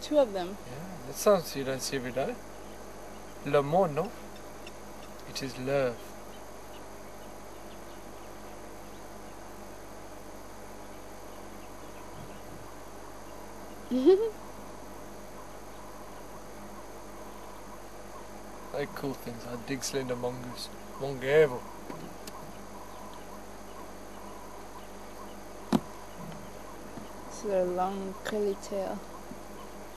Two of them. Yeah, that sounds you don't see every day. L'amour, no? It is love. They're cool things. I dig Slender Mongoose. Mongevo. It's their long curly tail.